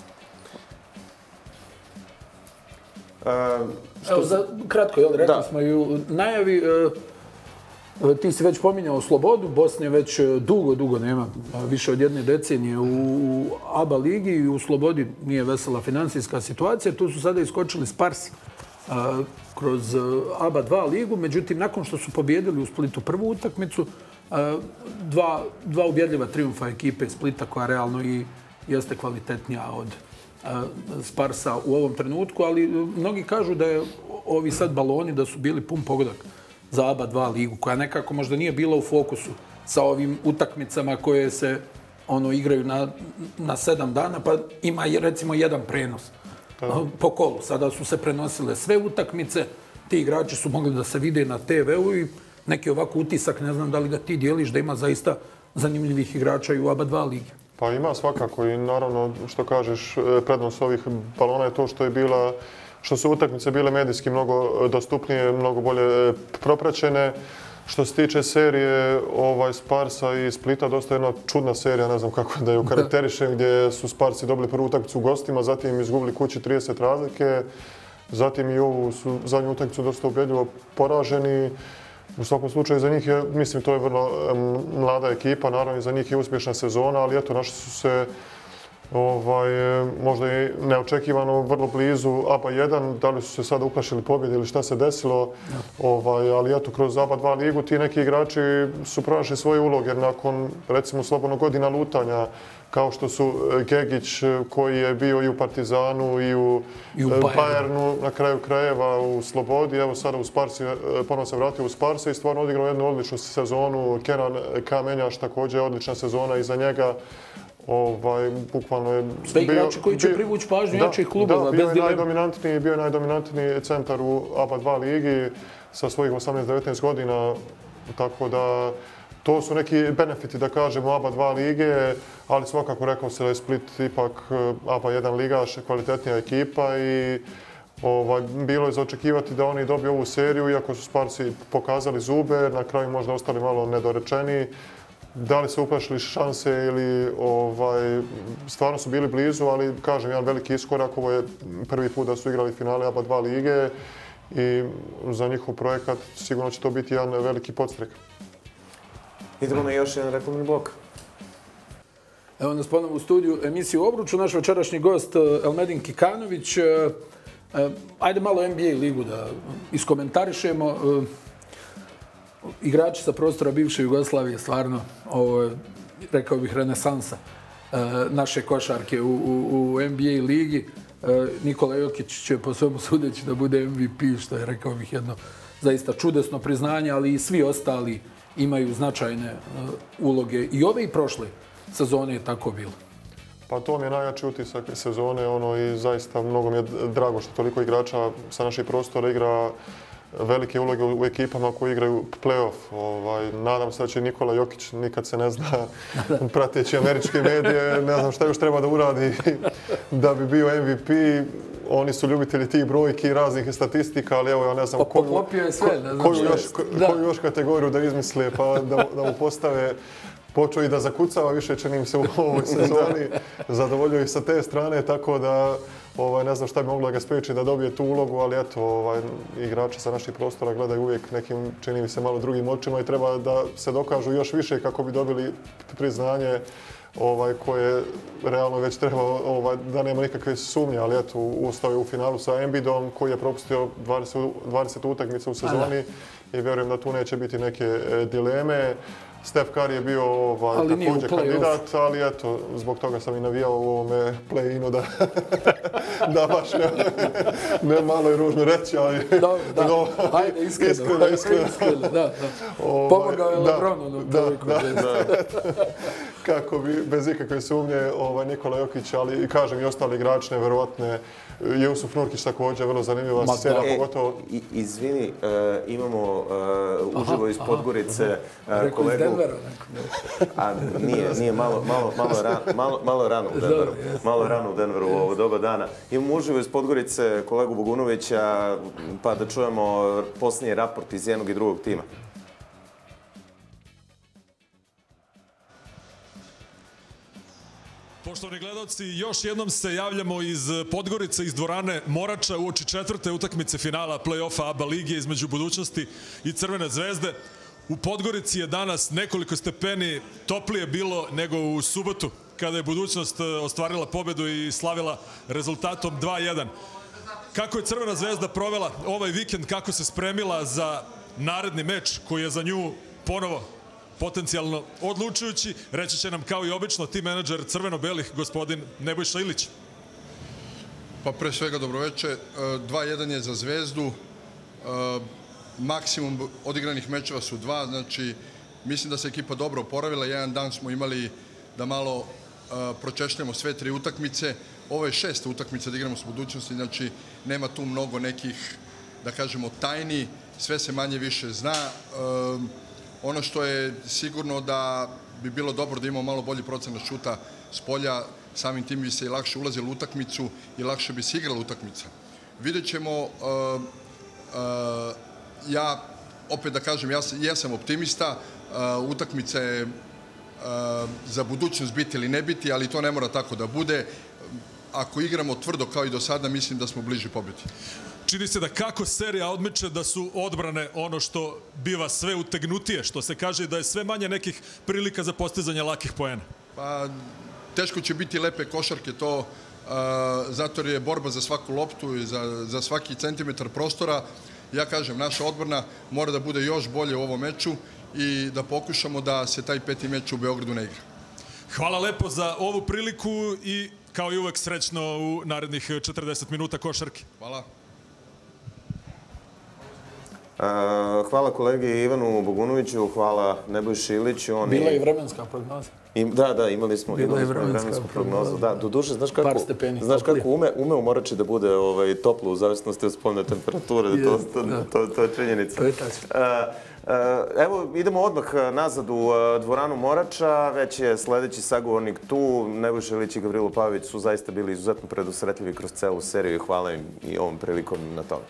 Evo, kratko, rekli smo i u najavi, ti si već pominjao Slobodu, Bosne već dugo nema, više od jedne decenije u ABA ligi i u Slobodi nije vesela financijska situacija. Tu su sada iskočili Sparsi kroz ABA 2 ligu, međutim, nakon što su pobjedili u Splitu prvu utakmicu, dva ubjedljiva triumfa ekipe Splita koja realno i jeste kvalitetnija od Sparsa u ovom trenutku, ali mnogi kažu da je ovi sad baloni da su bili pun pogodak za ABA 2 ligu, koja nekako možda nije bila u fokusu sa ovim utakmicama koje se igraju na 7 dana, pa ima recimo jedan prenos po kolu. Sada su se prenosile sve utakmice, ti igrači su mogli da se vide na TV-u i neki ovako utisak, ne znam da li ga ti dijeliš, da ima zaista zanimljivih igrača i u ABA 2 ligi. Pa ima svakako i naravno što kažeš, prednost ovih balona je to što su utakmice bile medijski mnogo dostupnije, mnogo bolje propraćene. Što se tiče serije Sparsa i Splita, dosta jedna čudna serija, ne znam kako da je ukarakterišem, gdje su Sparsi dobili prvu utakmicu u gostima, zatim izgubili kući 30 razlike, zatim i ovu su zadnju utakmicu dosta ubjedljivo poraženi. U svakom slučaju za njih je, mislim, to je vrlo mlada ekipa, naravno i za njih je uspješna sezona, ali eto, našli su se možda i neočekivano vrlo blizu ABA 1, da li su se sada uplašili pobjede ili šta se desilo, ali eto, kroz ABA 2 ligu ti neki igrači su pronašli svoje uloge, jer nakon, recimo, slobodno godina lutanja, kao što su Gegić, koji je bio i u Partizanu i u Bayernu, na kraju krajeva u Slobodi, evo sada u Sparsi, ponovno se vratio u Sparsi i stvarno odigrao jednu odličnu sezonu. Kenan Kamenjaš također je odlična sezona iza njega. Bukvalno je sve igrači koji će privući pažnju jačih klubova, bez dilema. Bio je najdominantniji centar u ABA 2 ligi sa svojih 18-19 godina, tako da to su neki benefiti, da kažemo, ABA 2 lige, ali svakako rekao se da je Split ipak ABA 1 ligaš, kvalitetnija ekipa i bilo je za očekivati da oni dobiju ovu seriju, iako su Sparsi pokazali zube, na kraju možda ostali malo nedorečeni. Da li se uplašili šanse ili stvarno su bili blizu, ali kažem, jedan veliki iskorak. Ovo je prvi put da su igrali finale ABA 2 lige i za njihov projekat sigurno će to biti jedan veliki podstrek. Idemo na još jedan reklamni blok. Evo nas ponovno u studiju emisije u Obruču. Naš večerašnji gost Elmedin Kikanović. Ajde malo NBA ligu da iskomentarišemo. Igrači sa prostora bivše Jugoslavije, stvarno, ovo je, rekao bih, renesansa naše košarke u NBA ligi. Nikola Jokić će po svemu sudeći da bude MVP, što je, rekao bih, jedno zaista čudesno priznanje, ali i svi ostali imaju značajne uloge. I ove i prošle sezone je tako bilo. Pa to mi je najjači utisak sezone i zaista mnogo mi je drago što toliko igrača sa naših prostora igra velike uloge u ekipama koji igraju play-off. Nadam se da će Nikola Jokić, nikad se ne zna, prateći američke medije, ne znam šta još treba da uradi da bi bio MVP. Oni su ljubitelji tih brojki i raznih statistika, ali evo ja ne znam koju još kategoriju da izmisle pa da mu postave. Počeo i da zakucava više, čini mi se, u ovoj sezoni. Zadovoljuje i sa te strane, tako da ne znam šta bi moglo da ga spriječi da dobije tu ulogu, ali eto, igrači sa naših prostora gledaju uvijek nekim, čini mi se, malo drugim očima i treba da se dokažu još više kako bi dobili priznanje koje realno već treba da nema nikakve sumnje, ali eto, ustao je u finalu sa Embiidom koji je propustio 20 utakmica u sezoni i vjerujem da tu neće biti neke dileme. Steph Curry je bio također kandidat, ali eto, zbog toga sam i navijao u ovome play-inu da baš ne malo je ružno reći, ali... Dobro, ajde, iskreno. Pomogao je LeBronu. Kako bi, bez ikakve sumnje, Nikola Jokić, ali i kažem i ostali igrači nevjerovatne. Jusuf Nurkić također, vrlo zanimljiva serija, pogotovo... Izvini, imamo uživo iz Podgorice kolegu... Nije, malo rano u Denveru. Malo rano u Denveru u ovo doba dana. Imamo uživo iz Podgorice kolegu Bogunovića, pa da čujemo posljednji raport iz jednog i drugog tima. Poštovani gledalci, još jednom se javljamo iz Podgorice, iz dvorane Morača uoči četvrte utakmice finala play-offa ABA lige između Budućnosti i Crvene zvezde. U Podgorici je danas nekoliko stepeni toplije bilo nego u subotu, kada je Budućnost ostvarila pobedu i slavila rezultatom 2:1. Kako je Crvena zvezda provela ovaj vikend, kako se spremila za naredni meč koji je za nju ponovo potencijalno odlučujući, reći će nam kao i obično tim menadžer crveno-belih, gospodin Nebojša Ilić. Pa pre svega dobroveče. 2:1 je za Zvezdu. Maksimum odigranih mečeva su 2, znači mislim da se ekipa dobro oporavila. Jedan dan smo imali da malo pročešljamo sve 3 utakmice. Ovo je 6. utakmica da igramo s Budućnosti, znači nema tu mnogo nekih, da kažemo, tajni, sve se manje više zna. Ono što je sigurno da bi bilo dobro da imamo malo bolji procenat šuta s polja, samim tim bi se i lakše ulazilo u utakmicu i lakše bi se igrala utakmica. Vidjet ćemo, ja opet da kažem, ja jesam optimista, utakmica je za Budućnost biti ili ne biti, ali to ne mora tako da bude. Ako igramo tvrdo kao i do sada, mislim da smo bliži pobjedi. Čini se da kako serija odmiče da su odbrane ono što biva sve utegnutije, što se kaže da je sve manje nekih prilika za postizanje lakih poena. Pa, teško će biti lepe košarke, to zato je borba za svaku loptu i za svaki centimetar prostora. Ja kažem, naša odbrana mora da bude još bolje u ovom meču i da pokušamo da se taj 5. meč u Beogradu ne igra. Hvala lepo za ovu priliku i kao i uvek srećno u narednih 40 minuta košarke. Hvala. Hvala kolegi Ivanu Bogunoviću, hvala Nebojši Iliću. Bila je i vremenska prognoza. Da, imali smo i vremensku prognozu. Da, doduše, znaš kako ume u Morači da bude toplo u zavisnosti od spoljne temperature, to je činjenica. To je tačno. Evo, idemo odmah nazad u dvoranu Morača, već je sljedeći sagovornik tu. Nebojša Ilić i Gavrilo Pajović su zaista bili izuzetno predusretljivi kroz celu seriju i hvala im i ovom prilikom na tome.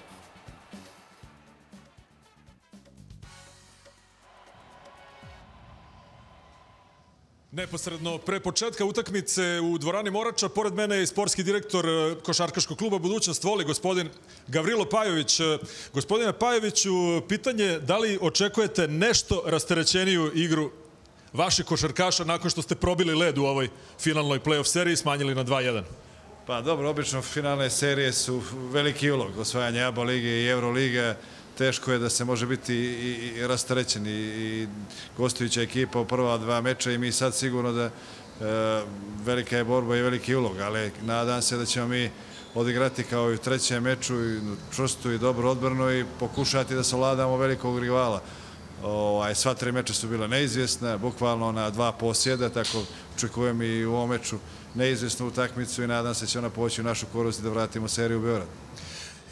Neposredno pre početka utakmice u dvorani Morača, pored mene je sportski direktor košarkaškog kluba Budućnost Voli, gospodin Gavrilo Pajović. Gospodine Pajoviću, pitanje da li očekujete nešto rasterećeniju igru vaših košarkaša nakon što ste probili led u ovoj finalnoj play-off seriji i smanjili na 2:1? Pa dobro, obično finalne serije su veliki ulog, osvajanje ABA lige i Eurolige. Teško je da se može biti i rasterećen i gostujuća ekipa u prva 2 meča i mi sad sigurno da velika je borba i veliki ulog, ali nadam se da ćemo mi odigrati kao i u 3. meču čvrstu i dobru odbranu i pokušati da savladamo velikog rivala. Sva 3 meča su bila neizvjesna, bukvalno na 2 posjeda, tako očekujem i u ovom meču neizvjesnu utakmicu i nadam se da će ona poći u našu korist i da vratimo seriju u Beograd.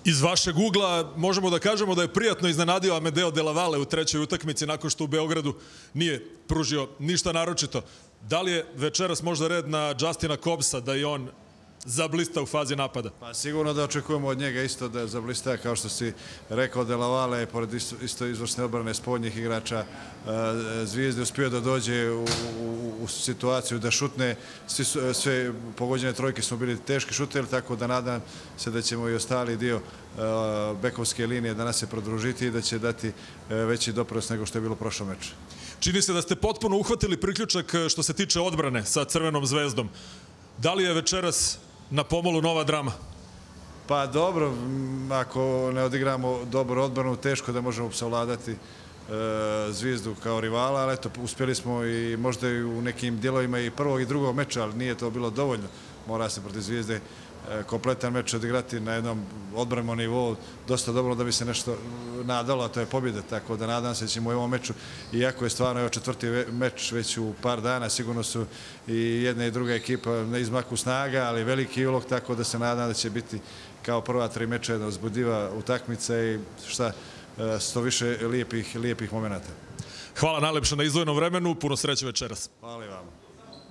Iz vašeg ugla možemo da kažemo da je prijatno iznenadio Amedeo De La Valle u trećoj utakmici nakon što u Beogradu nije pružio ništa naročito. Da li je večeras možda red na Justina Cobbsa da i on zablista u fazi napada? Pa sigurno da očekujemo od njega isto da zablista, kao što si rekao, De La Valle, pored isto izvrsne odbrane spoljnih igrača Zvijezde, uspio da dođe u situaciju da šutne. Sve pogođene trojke smo bili teški šuteri, tako da nadam se da ćemo i ostali dio bekovske linije danas se produžiti i da će dati veći doprinos nego što je bilo u prošlom meču. Čini se da ste potpuno uhvatili priključak što se tiče odbrane sa Crvenom zvezdom. Da li je večeras na pomolu nova drama? Pa dobro, ako ne odigramo dobro odbranu, teško da možemo savladati Zvijezdu kao rivala, ali eto, uspjeli smo i možda i u nekim dijelovima i prvog i drugog meča, ali nije to bilo dovoljno. Mora se protiv Zvijezde kompletan meč odigrati na jednom odbranom nivou dosta dobro da bi se nešto nadalo, a to je pobjeda, tako da nadam se da ćemo u ovom meču, iako je stvarno četvrti meč već u par dana, sigurno su i jedna i druga ekipa na izmaku snaga, ali veliki ulog, tako da se nadam da će biti kao prva 3 meča jedna uzbudiva utakmica i što više lijepih momenata. Hvala najlepše na izdvojenom vremenu, puno sreće večeras. Hvala i vama.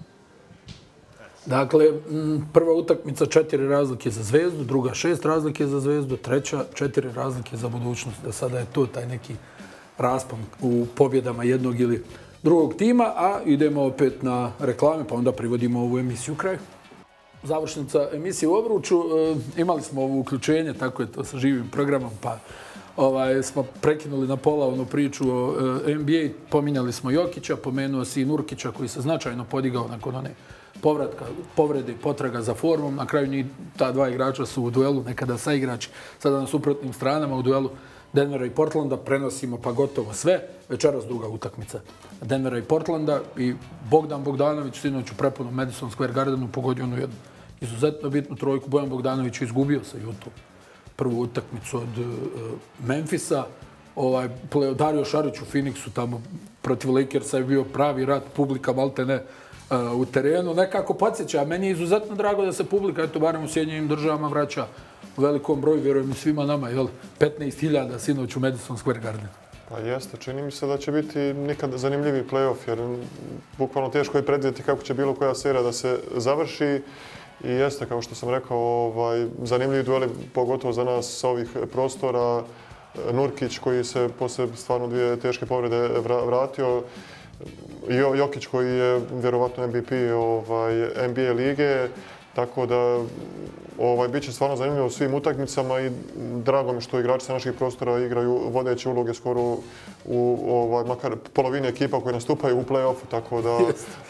Dakle, prva utakmica 4 razlike za Zvezdu, druga 6 razlike za Zvezdu, treća 4 razlike za Budućnost. Da sada je to taj neki raspon u pobjedama jednog ili drugog tima, a idemo opet na reklame, pa onda privodimo ovu emisiju u kraju. Završnica emisije u Obruču. Imali smo ovo uključenje, tako je to sa živim programom, pa smo prekinuli na pola onu priču o NBA, pominjali smo Jokića, pomenuo si i Nurkića koji se značajno podigao nakon one povratka, povrede i potraga za formom. Na kraju ta dva igrača su u duelu, nekada saigrači, sada na suprotnim stranama u duelu Denvera i Portlanda. Prenosimo pa gotovo sve. Večeras druga utakmica Denvera i Portlanda i Bogdan Bogdanović sinoć u prepunom Madison Square Gardenu pogodio onu jednu izuzetno bitnu trojku. Bojan Bogdanović je izgubio sa Jutom prvu utakmicu od Memfisa. Dario Šarić u Phoenixu tamo protiv Lakersa je bio pravi rat, publika maltene u terenu. Nekako podsjeća, a meni je izuzetno drago da se publika, eto barem u Sjedinjenim državama, vraća u velikom broju, vjerujem i svima nama, 15.000 sinoć u Madison Square Garden. Pa jeste, čini mi se da će biti nikad zanimljiviji play-off, jer bukvalno teško je predvidjeti kako će bilo koja serija da se završi. I jeste, kao što sam rekao, zanimljivi dueli, pogotovo za nas sa ovih prostora. Nurkić koji se posle stvarno 2 teške povrede vratio. Jokić koji je vjerovatno MVP NBA lige. Tako da bit će stvarno zanimljivo u svim utakmicama i drago mi što igrači sa naših prostora igraju vodeće uloge skoro u makar polovini ekipa koji nastupaju u play-offu, tako da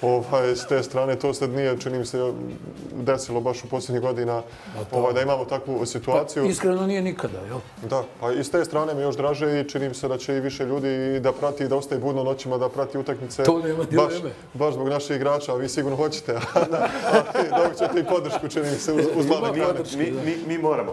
s te strane to se nije, čini mi se, desilo baš u posljednjih godina da imamo takvu situaciju. Pa, iskreno nije nikada, jel? Da, a i s te strane mi još draže i čini mi se da će i više ljudi da prati i da ostaje budno noćima da prati utakmice. To nema dileme. Baš zbog naših igrača, a vi sigurno hoćete. Dobit ćete i podršku, čini mi se, uz mlade grane. Mi moramo.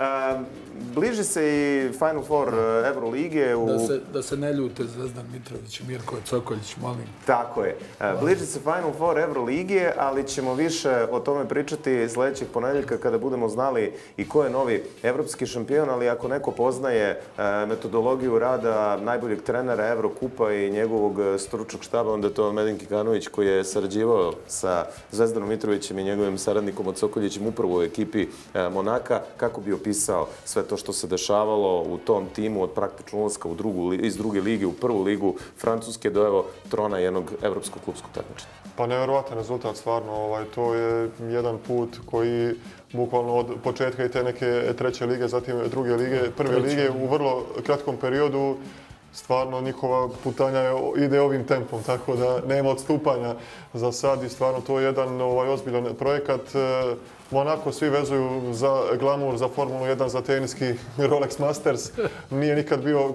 Bliži se i Final Four Evrolige. Da se ne ljute Zvezdan Mitrović i Mirko Cokoljić, molim. Tako je. Bliži se Final Four Evrolige, ali ćemo više o tome pričati sljedećeg ponedjeljka kada budemo znali i ko je novi evropski šampion, ali ako neko poznaje metodologiju rada najboljeg trenera Evrokupa i njegovog stručnog štaba, onda je to Medin Kikanović koji je sarađivao sa Zvezdanom Mitrovićem i njegovim saradnikom od Sokoljićem upravo u ekipi Monaka, kako bi opisao sve to što se dešavalo u tom timu od praktično ulaska iz druge lige u prvu ligu Francuske do evo trona jednog evropskog klubskog takmičenja. Pa nevjerovatan rezultat stvarno. To je jedan put koji bukvalno od početka i te neke treće lige, zatim druge lige, prve lige u vrlo kratkom periodu. Stvarno njihova putanja ide ovim tempom, tako da nema odstupanja za sad i stvarno to je jedan ozbiljan projekat. Monako svi vezuju za glamur, za Formulu 1, za teniski Rolex Masters. Nije nikad bio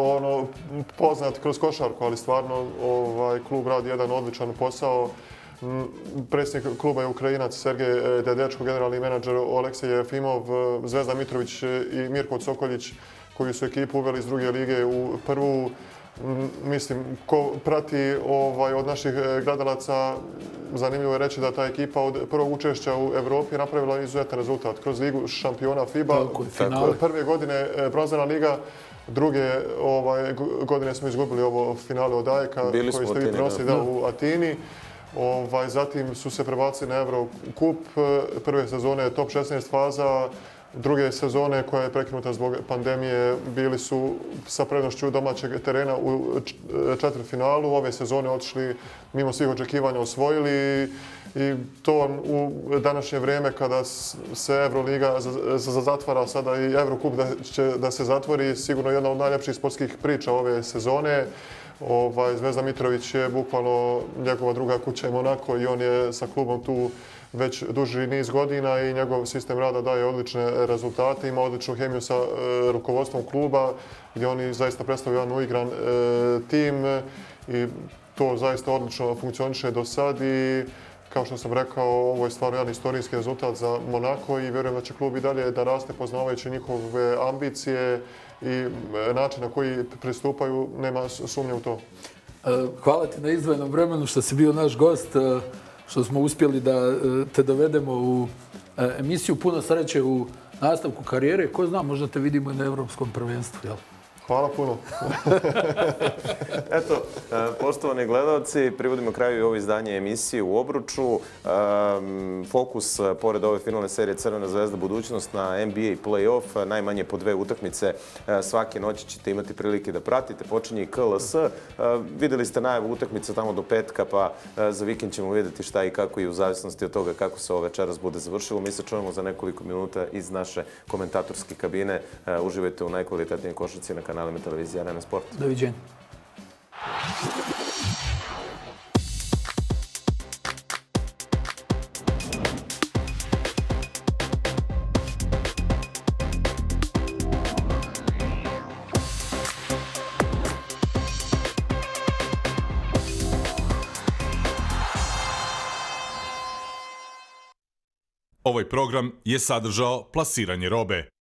poznat kroz košarku, ali stvarno klub radi jedan odličan posao. Predsjednik kluba je Ukrajinac Sergej Dedečko, generalni menadžer Oleksij Jefimov, Zvezdan Mitrović i Mirko Cokoljić koji su ekipu uveli iz druge lige u prvu. Mislim, ko prati od naših gledalaca, zanimljivo je reći da ta ekipa od prvog učešća u Evropi napravila izuzetan rezultat kroz Ligu šampiona FIBA. Prve godine bronzana liga, druge godine smo izgubili ovo finale od AEK koji ste vi prenosili u Atini. Zatim su se prebacili na Eurocup. Prve sezone top 16 faza. Druge sezone koja je prekinuta zbog pandemije bili su sa prednošću domaćeg terena u četvrtfinalu. Ove sezone otišli mimo svih očekivanja, osvojili i to u današnje vrijeme kada se Euroliga zatvara, sada i Eurocup će da se zatvori, sigurno jedna od najljepših sportskih priča ove sezone. Zvezda Mitrović je bukvalno njegova druga kuća i Monako i on je sa klubom tu već duži niz godina i njegov sistem rada daje odlične rezultate, ima odličnu hemiju sa rukovodstvom kluba gdje oni zaista predstavljaju jedan uigran tim i to zaista odlično funkcioniše do sad i kao što sam rekao, ovo je stvarno jedan istorijski rezultat za Monako i vjerujem da će klub i dalje da raste poznavajući njihove ambicije i način na koji pristupaju, nema sumnje u to. Hvala ti na izdvojenom vremenu što si bio naš gost, što smo uspjeli da te dovedemo u emisiju. Puno sreće u nastavku karijere. Ko zna, možda te vidimo i na Evropskom prvenstvu, jel? Hvala puno. Eto, poštovani gledalci, privodimo kraju i ovo izdanje emisije u Obruču. Fokus, pored ove finalne serije Crvena zvezda budućnost, na NBA play-off. Najmanje po 2 utakmice svake noći ćete imati prilike da pratite. Počinje i KLS. Vidjeli ste najavu utakmice tamo do petka, pa za vikend ćemo vidjeti šta i kako i u zavisnosti od toga kako se ovo večeras bude završilo. Mi se čujemo za nekoliko minuta iz naše komentatorske kabine. Uživajte u najkvalitetnijoj košarci na kanalima televizije Arena Sport. Doviđenja. Ovaj program je sadržao plasiranje robe.